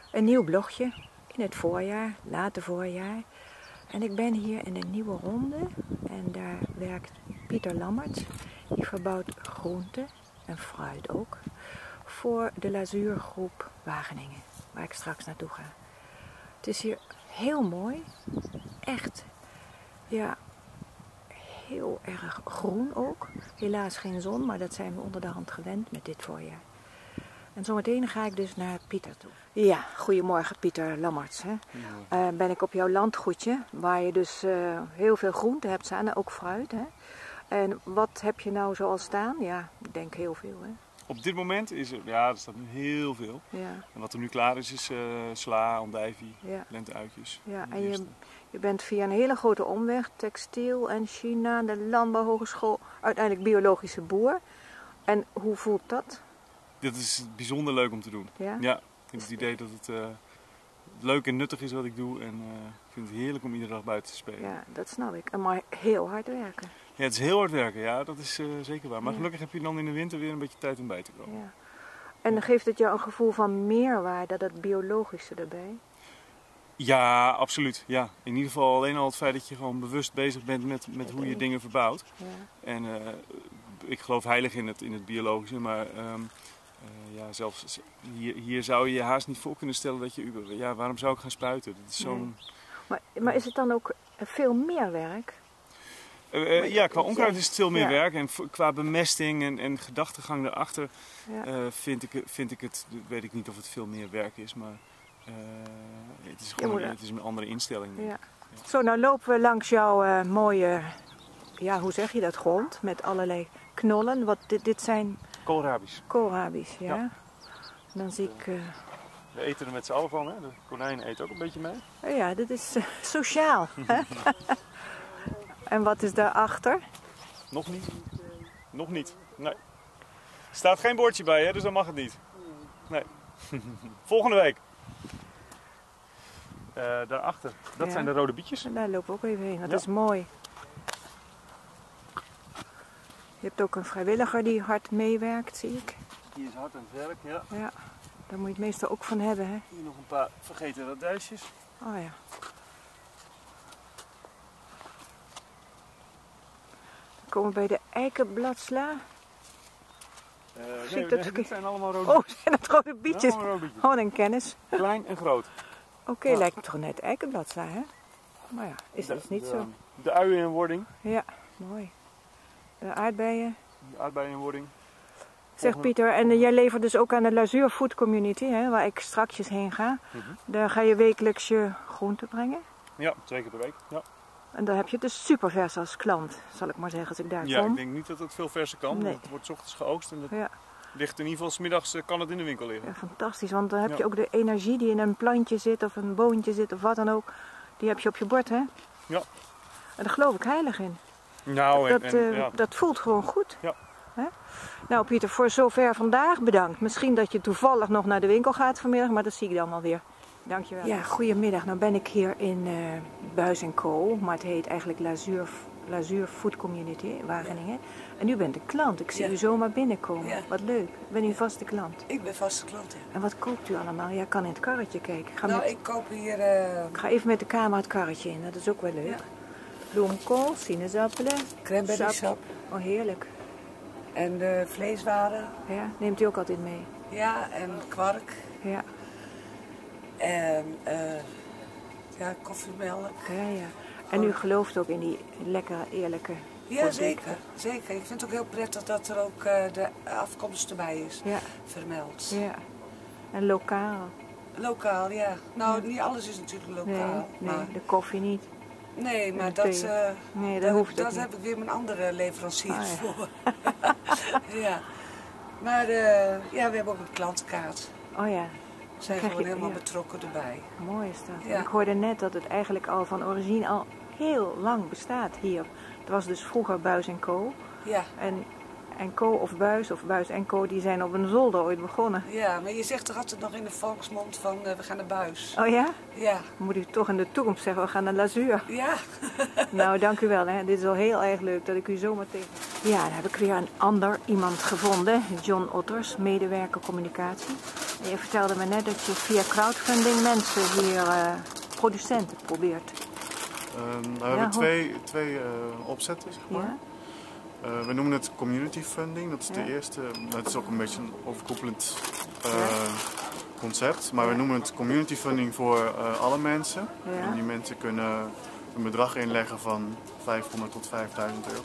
Een nieuw blogje in het voorjaar, late voorjaar. En ik ben hier in een nieuwe ronde en daar werkt Pieter Lammerts. Die verbouwt groente en fruit ook voor de Lazuurgroep Wageningen, waar ik straks naartoe ga. Het is hier heel mooi, echt, ja, heel erg groen ook. Helaas geen zon, maar dat zijn we onder de hand gewend met dit voorjaar. En zometeen ga ik dus naar Pieter toe. Ja, goedemorgen Pieter Lammerts. Hè? Ben ik op jouw landgoedje, waar je dus heel veel groenten hebt staan, ook fruit. Hè? En wat heb je nou zoal staan? Ja, ik denk heel veel. Hè? Op dit moment is er, ja, er staat nu heel veel. Ja. En wat er nu klaar is sla, andijvie, Ja. lenteuitjes. Ja, en je bent via een hele grote omweg, textiel en China, de landbouwhogeschool, uiteindelijk biologische boer. En hoe voelt dat? Dit is bijzonder leuk om te doen. Ja? Ja, ik heb het idee dat het leuk en nuttig is wat ik doe. En ik vind het heerlijk om iedere dag buiten te spelen. Ja, dat snap ik. Maar heel hard werken. Ja, het is heel hard werken, ja, dat is zeker waar. Maar Ja. gelukkig heb je dan in de winter weer een beetje tijd om bij te komen. Ja. En dan geeft het jou een gevoel van meerwaarde, dat biologische erbij? Ja, absoluut. Ja. In ieder geval alleen al het feit dat je gewoon bewust bezig bent met hoe je dingen verbouwt. Ja. En ik geloof heilig in het biologische, maar ja, zelfs hier zou je je haast niet voor kunnen stellen dat je, ja, waarom zou ik gaan spuiten? Dat is zo'n... Maar is het dan ook veel meer werk? Ja, qua onkruid is het veel meer Ja. werk en qua bemesting en gedachtegang daarachter Ja. vind ik het, weet ik niet of het veel meer werk is, maar het is gewoon het is een andere instelling. Denk ik. Ja. Zo, nou lopen we langs jouw mooie, ja, hoe zeg je dat, grond met allerlei knollen. Wat, dit zijn Koolrabi's. koolrabi's, ja. Ja. En dan zie ik, We eten er met z'n allen van, hè? De konijn eet ook een beetje mee. oh ja, dit is sociaal. Hè? En wat is daarachter? Nog niet. Nog niet. Nee. Er staat geen bordje bij, hè? Dus dan mag het niet. Nee. Volgende week. Daarachter. Dat Ja. zijn de rode bietjes. En daar lopen we ook even heen, dat Ja. is mooi. Je hebt ook een vrijwilliger die hard meewerkt, zie ik. Die is hard aan het werk, ja. Ja, daar moet je het meestal ook van hebben, hè? Hier nog een paar vergeten radijsjes. Oh ja. Dan komen we bij de eikenbladsla. Zie ik dat dit zijn allemaal rode Oh, zijn dat rode bietjes? allemaal rode bietjes. Oh, een kennis. Klein en groot. Oké, Ja. lijkt toch net eikenbladsla, hè? Maar ja, is dat niet zo? De uien in wording. Ja, mooi. De aardbeien. De aardbeien in wording. Zeg Pieter, en jij levert dus ook aan de Lazuur Food Community, hè, waar ik strakjes heen ga. Daar ga je wekelijks je groenten brengen. Ja, 2 keer per week. Ja. En daar heb je dus super vers als klant, zal ik maar zeggen, als ik daar Ja, kom. ik denk niet dat het veel verser kan. Nee. Het wordt 's ochtends geoogst en dat Ja. ligt in ieder geval 's middags kan het in de winkel liggen. Ja, fantastisch, want dan heb je Ja. ook de energie die in een plantje zit of een boontje zit of wat dan ook. Die heb je op je bord, hè? Ja. En daar geloof ik heilig in. Nou, ja. Dat voelt gewoon goed. Ja. Hè? Nou Pieter, voor zover vandaag bedankt. Misschien dat je toevallig nog naar de winkel gaat vanmiddag, maar dat zie ik dan wel weer. Dankjewel. Ja, goedemiddag. Nou ben ik hier in Buis & Co, maar het heet eigenlijk Lazuur Food Community Wageningen. En u bent een klant. Ik zie Ja. u zomaar binnenkomen. Ja. Wat leuk. Ben u een vaste klant? Ik ben vaste klant, ja. En wat koopt u allemaal? Ja, ik kan in het karretje kijken. Nou, ik koop hier Ik ga even met de camera het karretje in, dat is ook wel leuk. Ja. Bloemkool, sinaasappelen, cranberry sap Oh, heerlijk. en vleeswaren. Ja, neemt u ook altijd mee? Ja, en kwark. Ja, En ja, koffiemelk. ja. En u gelooft ook in die lekkere, eerlijke Ja, producten? zeker. Zeker. Ik vind het ook heel prettig dat er ook de afkomst erbij is Ja, vermeld. ja. En lokaal? Lokaal, ja. Nou, niet alles is natuurlijk lokaal. Nee, Maar, de koffie niet. nee, maar en dat, thee. Nee, dat hoeft ook dat niet. heb ik weer mijn andere leveranciers Ah, ja. voor. Ja. Maar ja, we hebben ook een klantenkaart. Oh ja, We zijn krijg gewoon je- helemaal ja. betrokken erbij. mooi is dat. Ja. Ik hoorde net dat het eigenlijk al van origine al heel lang bestaat hier. Het was dus vroeger Buis & Co. Ja, En en Co of Buis en Co, die zijn op een zolder ooit begonnen. Ja, maar je zegt toch altijd nog in de volksmond van we gaan naar Buis. Oh ja? Ja. Moet u toch in de toekomst zeggen, we gaan naar Lazuur. Ja. Nou, dank u wel. Hè. Dit is al heel erg leuk dat ik u zomaar tegen... Ja, dan heb ik weer een ander iemand gevonden. John Otters, medewerker communicatie. En je vertelde me net dat je via crowdfunding mensen hier, producenten, probeert. We hebben twee opzetten, zeg maar. Ja? We noemen het community funding, dat is de eerste. Dat is ook een beetje een overkoepelend concept. Maar we noemen het community funding voor alle mensen. Ja. En die mensen kunnen een bedrag inleggen van 500 tot 5000 euro.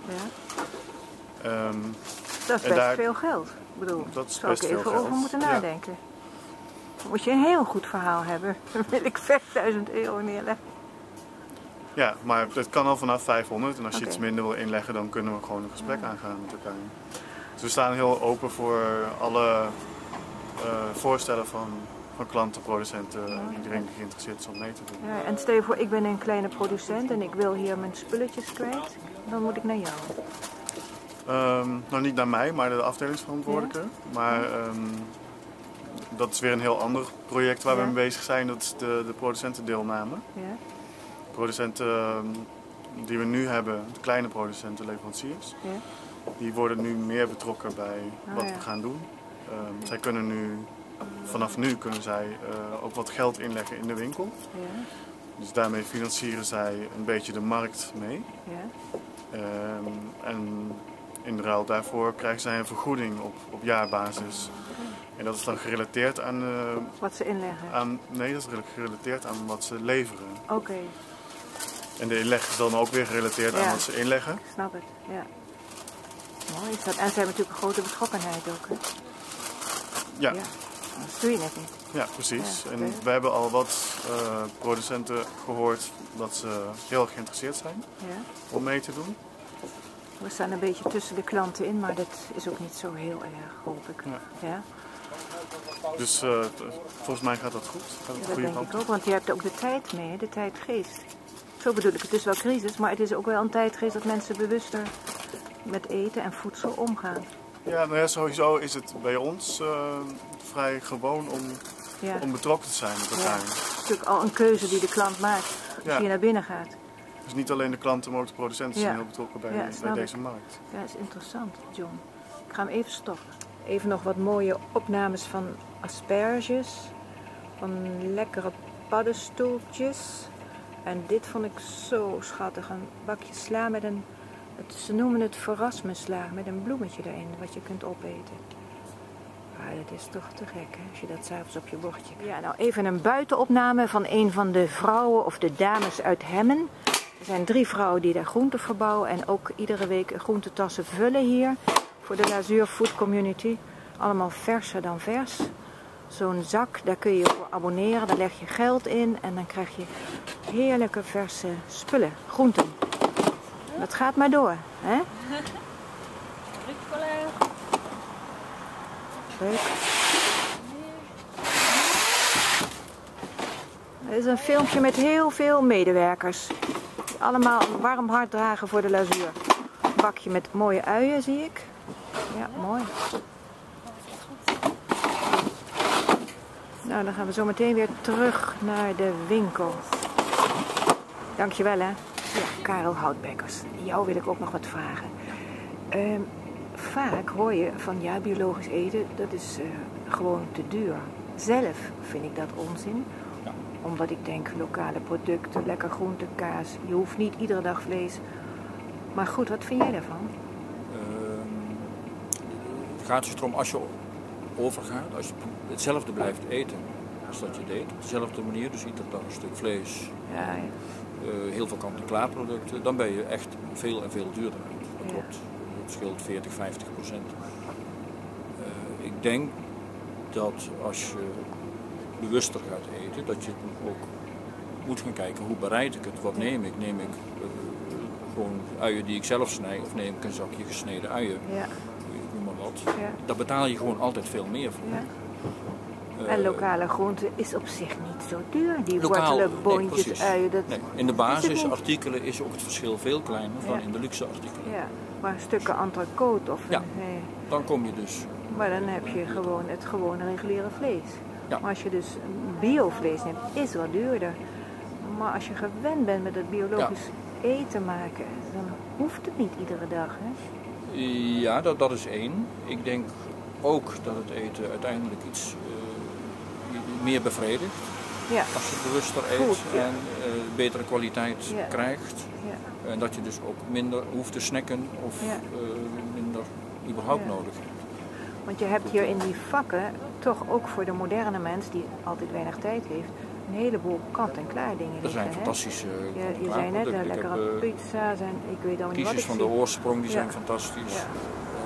Ja. Dat is best veel geld. Ik bedoel, dat is zou best ik even veel geld. over moeten nadenken. Dan moet je een heel goed verhaal hebben. Dan wil ik 5000 euro neerleggen. Ja, maar het kan al vanaf 500 en als je Oké. iets minder wil inleggen, dan kunnen we gewoon een gesprek aangaan met elkaar. Dus we staan heel open voor alle voorstellen van klanten, producenten, iedereen die geïnteresseerd is om mee te doen. Ja, en stel je voor, ik ben een kleine producent en ik wil hier mijn spulletjes kwijt. Dan moet ik naar jou. Nou, niet naar mij, maar de afdelingsverantwoordelijke. Maar dat is weer een heel ander project waar we mee bezig zijn. Dat is de producentendeelname. Ja? De producenten die we nu hebben, de kleine producenten, leveranciers, Ja? die worden nu meer betrokken bij wat ja. we gaan doen. Zij kunnen nu, vanaf nu kunnen zij ook wat geld inleggen in de winkel. Ja? Dus daarmee financieren zij een beetje de markt mee. Ja? En in ruil daarvoor krijgen zij een vergoeding op jaarbasis. En dat is dan gerelateerd aan... Wat ze inleggen? Nee, dat is gerelateerd aan wat ze leveren. Oké, En de inleg is dan ook weer gerelateerd aan wat ze inleggen. ik snap het. Ja. Mooi is dat. En ze hebben natuurlijk een grote betrokkenheid ook. Hè? Ja, Dat doe je net niet. ja precies. Ja, En oké. we hebben al wat producenten gehoord dat ze heel geïnteresseerd zijn Ja. om mee te doen. We staan een beetje tussen de klanten in, maar dat is ook niet zo heel erg, hoop ik. Ja. Ja? Dus volgens mij gaat dat goed. Gaat het Ja, de dat goede denk kant ik op. ook, want je hebt ook de tijd mee, hè, de tijdgeest. Zo bedoel ik, het is wel crisis, maar het is ook wel een tijdgeest dat mensen bewuster met eten en voedsel omgaan. Ja, nou ja, sowieso is het bij ons vrij gewoon Ja. om betrokken te zijn met Ja. elkaar. Het is natuurlijk al een keuze die de klant maakt als Ja. je naar binnen gaat. Dus niet alleen de klanten, maar ook de producenten zijn Ja. heel betrokken bij, Ja, bij snap deze ik. markt. Ja, dat is interessant, John. Ik ga hem even stoppen. Even nog wat mooie opnames van asperges. Van lekkere paddenstoeltjes. En dit vond ik zo schattig. Een bakje sla met een... Ze noemen het verrasmesla, met een bloemetje erin, wat je kunt opeten. Ah, dat is toch te gek, hè, als je dat 's avonds op je bordje krijgt. Ja, nou even een buitenopname van een van de vrouwen of de dames uit Hemmen. Er zijn 3 vrouwen die daar groenten verbouwen en ook iedere week groentetassen vullen hier voor de Lazuur Food Community. Allemaal verser dan vers. Zo'n zak, daar kun je je voor abonneren, daar leg je geld in en dan krijg je heerlijke verse spullen, groenten. Dat gaat maar door, hè? Leuk. Dit is een filmpje met heel veel medewerkers. Die allemaal een warm hart dragen voor de Lazuur. Een bakje met mooie uien zie ik. Ja, mooi. Nou, dan gaan we zo meteen weer terug naar de winkel. Dankjewel, hè. Ja, Karel Houtbekkers. Jou wil ik ook nog wat vragen. Vaak hoor je van ja, biologisch eten, dat is gewoon te duur. Zelf vind ik dat onzin. Ja. Omdat ik denk, lokale producten, lekker groente, kaas. Je hoeft niet iedere dag vlees. Maar goed, wat vind jij daarvan? Het gaat dus erom als je overgaat, als je hetzelfde blijft eten als dat je deed, op dezelfde manier, dus iedere dag een stuk vlees, Ja, heel veel kant-en-klaar producten, dan ben je echt veel en veel duurder uit. Dat Ja. klopt. Het scheelt 40-50%. Ik denk dat als je bewuster gaat eten, dat je ook moet gaan kijken hoe bereid ik het, wat neem ik? Neem ik gewoon uien die ik zelf snij of neem ik een zakje gesneden uien? ja, Noem maar wat. ja. Daar betaal je gewoon altijd veel meer voor. Ja. En lokale groente is op zich niet zo duur. Die Lokaal, wortelen, nee, boontjes, precies. uien. Dat Nee, in de is het niet. basisartikelen is ook het verschil veel kleiner dan Ja. in de luxe artikelen. Ja, maar stukken entrecote of Ja. nee. Dan kom je dus... Maar dan heb je gewoon het gewone reguliere vlees. Ja. Maar als je dus biovlees neemt, is wat duurder. Maar als je gewend bent met het biologisch eten maken, dan hoeft het niet iedere dag. Hè? Ja, dat is één. Ik denk ook dat het eten uiteindelijk iets meer bevredigt. Ja. Als je bewuster eet Goed, ja. en betere kwaliteit Ja. krijgt. Ja. En dat je dus ook minder hoeft te snacken of Ja. minder überhaupt Ja. nodig hebt. Want je hebt hier in die vakken toch ook voor de moderne mens die altijd weinig tijd heeft, een heleboel kant-en-klaar dingen Er zijn liggen, hè? fantastische Je zei net, producten. Ik lekkere heb, pizza's en ik weet al niet wat kiezers ik van zie. de oorsprong, die Ja. zijn fantastisch. Ja.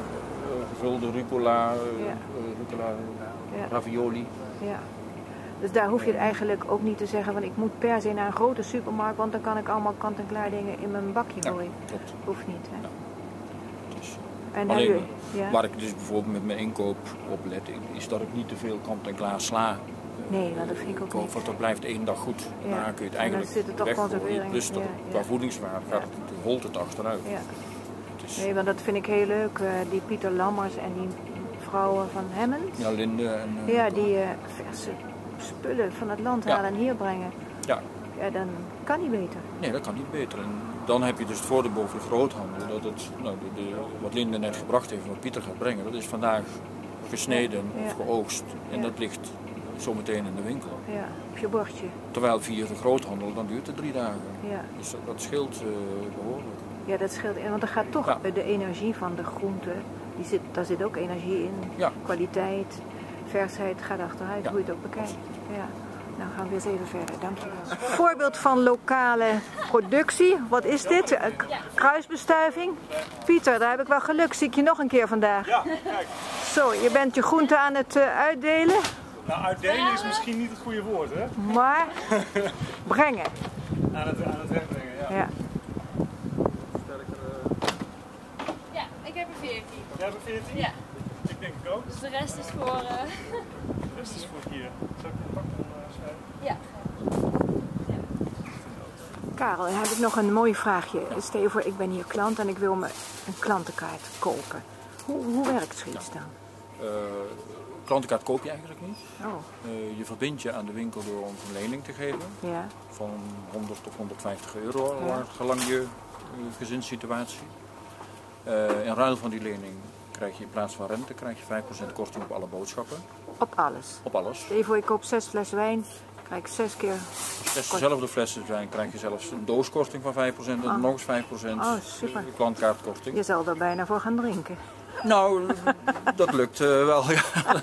Gevulde rucola, Ja. rucola Ja. ravioli. Ja. Dus daar hoef je eigenlijk ook niet te zeggen van ik moet per se naar een grote supermarkt, want dan kan ik allemaal kant-en-klaar dingen in mijn bakje Ja, gooien. klopt. Hoeft niet, hè? Ja. Dus, En alleen ja. waar ik dus bijvoorbeeld met mijn inkoop op let, is dat ik niet te veel kant-en-klaar sla Nee, maar dat vind ik ook koop, niet. want dat blijft één dag goed. Ja. Daarna kun je het En dan eigenlijk zit er toch weggooien. conservering. Plus dat Ja, qua ja. voedingswaarde Ja. holt het achteruit. Ja. Het is, Nee, want dat vind ik heel leuk. Die Pieter Lammers en die vrouwen van Hemmens. ja, Linde en... Ja, die verse spullen van het land Ja. halen en hier brengen. Ja, Ja, dan kan niet beter. nee, dat kan niet beter. En dan heb je dus het voordeel boven de groothandel. Dat het, nou, wat Linde net gebracht heeft en wat Pieter gaat brengen, dat is vandaag gesneden Ja. of geoogst. En Ja. dat ligt zometeen in de winkel. Ja, op je bordje. Terwijl via de groothandel, dan duurt het 3 dagen. Ja, Dus dat scheelt behoorlijk. ja dat scheelt. Want er gaat toch Ja. de energie van de groente, daar zit ook energie in. Ja. Kwaliteit, versheid gaat achteruit, Ja. hoe je het ook bekijkt. Ja. Nou gaan we weer eens even verder, dankjewel. Een voorbeeld van lokale productie. Wat is dit? Kruisbestuiving. Pieter, daar heb ik wel geluk. Zie ik je nog een keer vandaag. Ja, kijk. Zo, je bent je groente aan het uitdelen, Nou, uitdelen is misschien niet het goede woord, hè? maar brengen. Aan het wegbrengen, ja. Ja. Ja, ik heb er 14. Jij hebt er 14? Ja, Ik denk ik ook. dus de rest is voor... De rest is voor hier. Zal ik een pak schrijven? ja. Karel, dan heb ik nog een mooi vraagje. Stel je voor, ik ben hier klant en ik wil me een klantenkaart kopen. Hoe werkt zoiets dan? Klantenkaart koop je eigenlijk niet. Oh, Je verbindt je aan de winkel door ons een lening te geven. ja. Van 100 tot 150 euro, Ja. gelang je gezinssituatie. In ruil van die lening krijg je in plaats van rente krijg je 5% korting op alle boodschappen. Op alles. Op alles. Stel je voor, ik koop 6 flessen wijn, krijg ik 6 keer... Als dezelfde flessen zijn, krijg je zelfs een dooskorting van 5% en nog eens 5% Oh, super. klantkaartkorting. Je zal er bijna voor gaan drinken. Nou, dat lukt wel. Ja.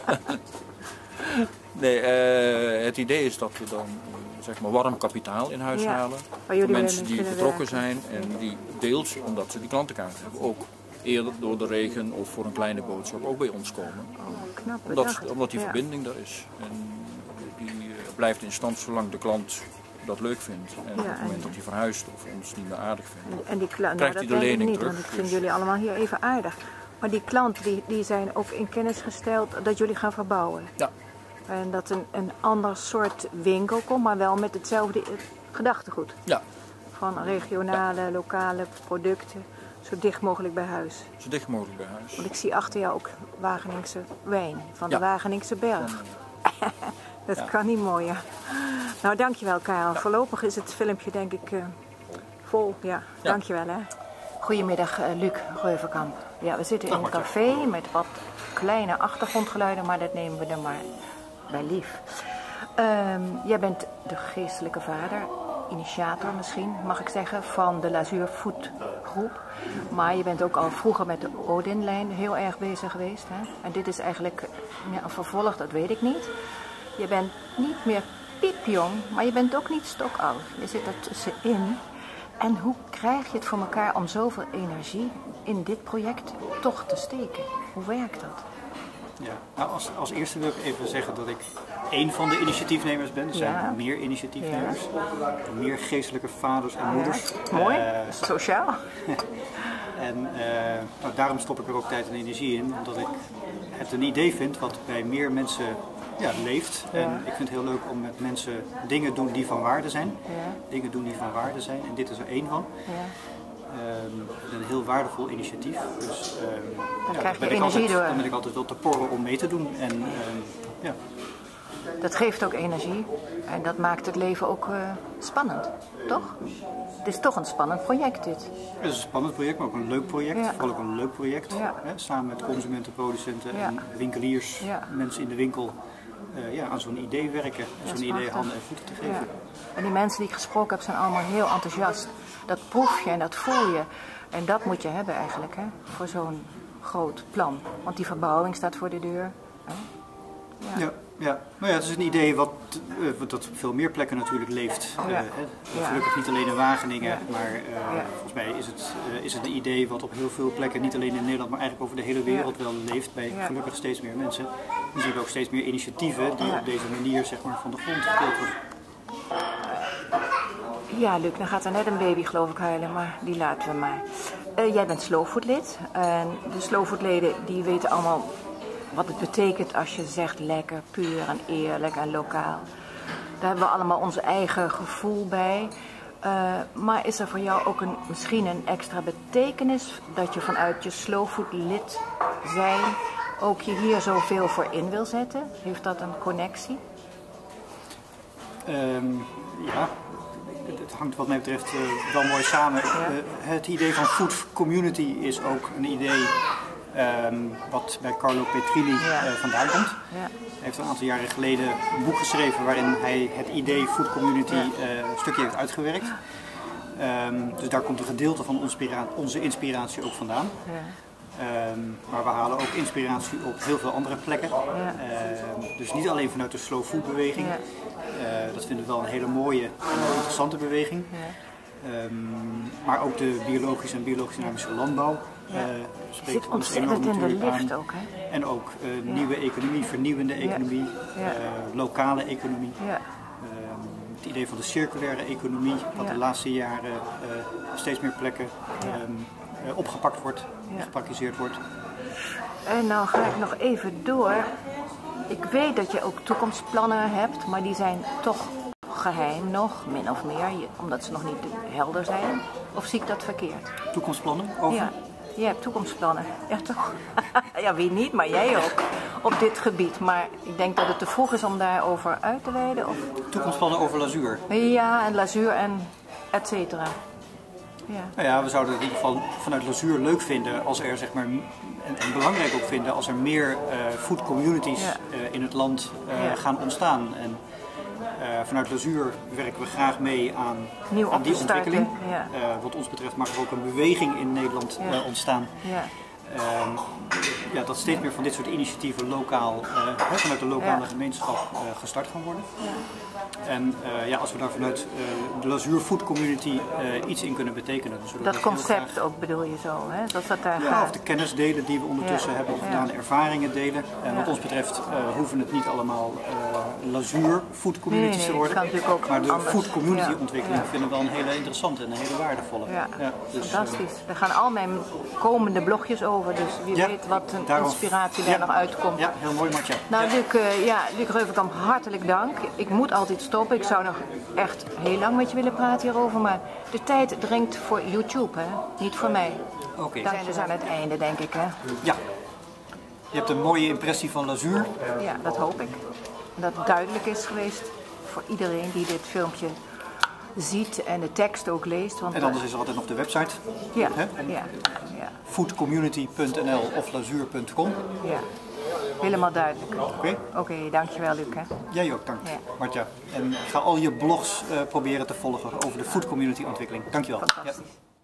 Nee, het idee is dat we dan zeg maar warm kapitaal in huis Ja, halen. waar jullie Mensen mee die kunnen betrokken werken. zijn en die deels omdat ze die klantenkaart hebben. Ook eerder door de regen of voor een kleine boodschap ook bij ons komen. Oh, knap bedacht. Omdat die Ja. verbinding er is. En die blijft in stand zolang de klant dat leuk vindt. En op het moment dat hij verhuist of ons niet meer aardig vindt. En die klant, Krijgt dat hij de denk ik lening niet, terug, want ik vind dus. jullie allemaal hier even aardig. Maar die klanten die zijn ook in kennis gesteld dat jullie gaan verbouwen. Ja. En dat een ander soort winkel komt, maar wel met hetzelfde gedachtegoed. Ja, Van regionale, lokale producten, zo dicht mogelijk bij huis. zo dicht mogelijk bij huis. Want ik zie achter jou ook Wageningse wijn, van de Ja. Wageningse berg. Dat Ja. kan niet mooier. Nou, dankjewel Karel. Voorlopig is het filmpje denk ik vol. Ja, dankjewel hè. Goedemiddag Luc Reuverkamp. Ja, we zitten in een café met wat kleine achtergrondgeluiden, maar dat nemen we er maar bij lief. Jij bent de geestelijke vader, initiator misschien, mag ik zeggen, van de Lazuur Food Groep. Maar je bent ook al vroeger met de Odin-lijn heel erg bezig geweest. Hè? En dit is eigenlijk een vervolg, dat weet ik niet. Je bent niet meer piepjong, maar je bent ook niet stokoud. Je zit er tussenin. En hoe krijg je het voor elkaar om zoveel energie in dit project toch te steken? Hoe werkt dat? Ja, nou als eerste wil ik even zeggen dat ik één van de initiatiefnemers ben. Er zijn Ja. meer initiatiefnemers, meer geestelijke vaders en moeders. Mooi, sociaal. En nou, daarom stop ik er ook tijd en energie in, omdat ik het een idee vind wat bij meer mensen leeft. Ja. En ik vind het heel leuk om met mensen dingen doen die van waarde zijn. Ja. Dingen doen die van waarde zijn. En dit is er één van. Ja. Een heel waardevol initiatief. Dus krijg je ben energie door. dan ben ik altijd wel te porren om mee te doen. En, ja. Dat geeft ook energie en dat maakt het leven ook spannend, toch? Het is toch een spannend project dit. Het is een spannend project, maar ook een leuk project. Ja. Vooral ook een leuk project. Ja. Hè? Samen met consumenten, producenten Ja. en winkeliers, Ja. mensen in de winkel aan zo'n idee werken. En Dat zo'n is idee prachtig. handen en voeten te geven. Ja. En die mensen die ik gesproken heb zijn allemaal heel enthousiast. Dat proef je en dat voel je. En dat moet je hebben eigenlijk, hè, voor zo'n groot plan. Want die verbouwing staat voor de deur. Hè? Ja. Ja. Nou ja, het is een idee wat dat op veel meer plekken natuurlijk leeft. Ja. Ja. Gelukkig niet alleen in Wageningen, Ja. maar Ja. volgens mij is het een idee wat op heel veel plekken, niet alleen in Nederland, maar eigenlijk over de hele wereld wel leeft bij Ja. gelukkig steeds meer mensen. We zien ook steeds meer initiatieven die Ja. op deze manier zeg maar, van de grond getild worden. Ja, Luc, dan gaat er net een baby geloof ik huilen, maar die laten we maar. Jij bent slowfoodlid en de slowfoodleden die weten allemaal wat het betekent als je zegt lekker, puur en eerlijk en lokaal. Daar hebben we allemaal onze eigen gevoel bij. Maar is er voor jou ook misschien een extra betekenis dat je vanuit je slowfoodlid zijn ook je hier zoveel voor in wil zetten? Heeft dat een connectie? Ja, het hangt wat mij betreft wel mooi samen. Het idee van food community is ook een idee wat bij Carlo Petrini vandaan komt. Ja. Hij heeft een aantal jaren geleden een boek geschreven waarin hij het idee food community een stukje heeft uitgewerkt. Dus daar komt een gedeelte van onze inspiratie ook vandaan. Ja. Maar we halen ook inspiratie op heel veel andere plekken. Dus niet alleen vanuit de slow food beweging. Ja. Dat vinden we wel een hele mooie en interessante beweging. Ja. Maar ook de biologische en biologisch-dynamische landbouw Zit spreekt ons ontzettend enorm in de natuurlijk lift aan. ook, hè? En ook nieuwe economie, vernieuwende economie, Ja. lokale economie. Ja. Het idee van de circulaire economie, wat Ja. de laatste jaren op steeds meer plekken opgepakt wordt, gepraktiseerd wordt. En nou ga ik nog even door. Ik weet dat je ook toekomstplannen hebt, maar die zijn toch geheim nog, min of meer, omdat ze nog niet helder zijn. Of zie ik dat verkeerd? Toekomstplannen over? Ja, je hebt toekomstplannen. Ja, toch? Ja, wie niet, maar jij ook. Op dit gebied. Maar ik denk dat het te vroeg is om daarover uit te wijden. Of... Toekomstplannen over Lazuur. Ja, en Lazuur en et cetera. Ja. Nou ja, we zouden het in ieder geval vanuit Lazuur leuk vinden als er zeg maar, en belangrijk ook vinden als er meer food communities in het land gaan ontstaan. En vanuit Lazuur werken we graag mee aan die ontwikkeling. Ja. Wat ons betreft mag er ook een beweging in Nederland ontstaan. Ja. Dat steeds meer van dit soort initiatieven lokaal, vanuit de lokale gemeenschap gestart gaan worden. Ja. En als we daar vanuit de Lazuur Food Community iets in kunnen betekenen. Dan zullen we Dat heel concept graag, ook bedoel je zo, hè? Dat daar of gaat. de kennis delen die we ondertussen hebben gedaan, ervaringen delen. En wat ons betreft hoeven het niet allemaal Lazuur Food Communities te worden. het kan natuurlijk ook maar de anders. Food Community ontwikkeling Ja. vinden we wel een hele interessante en een hele waardevolle. Ja, Dus, fantastisch. Daar gaan al mijn komende blogjes over, dus wie weet wat een daarom- inspiratie daar nog uitkomt. Ja, heel mooi Martja. Nou, Luc Reuvenkamp, hartelijk dank. Ik moet altijd stoppen. Ik zou nog echt heel lang met je willen praten hierover, maar de tijd dringt voor YouTube, hè? Niet voor mij. Oké. We zijn dus aan het einde, denk ik, hè? Ja. Je hebt een mooie impressie van Lazuur. Ja, dat hoop ik. Dat het duidelijk is geweest voor iedereen die dit filmpje ziet en de tekst ook leest. Want En anders is er altijd nog de website. ja, Hè? ja, ja, foodcommunity.nl of lazuur.com. ja. Helemaal duidelijk. Oké. Oké, dankjewel, Luc, hè? Jij ook, dank. Ja. Martja. En ik ga al je blogs proberen te volgen over de food community ontwikkeling. Dankjewel. Ja. Fantastisch.